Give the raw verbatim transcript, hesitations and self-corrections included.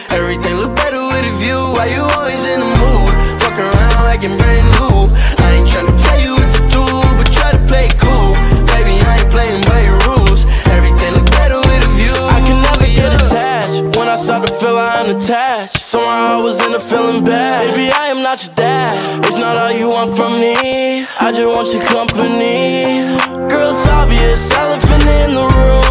Everything look better with a view. Why you always in the mood? Fuck around like you're brand new. I ain't tryna tell you what to do, but try to play it cool. Baby, I ain't playing by your rules. Everything look better with a view. I can never get attached. When I start to feel I'm unattached, somehow I was in a feeling bad. Baby, I am not your dad. It's not all you want from me. I just want your company. Girl, it's obvious, elephant in the room.